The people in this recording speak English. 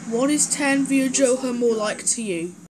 What is Tanveer Johar more like to you?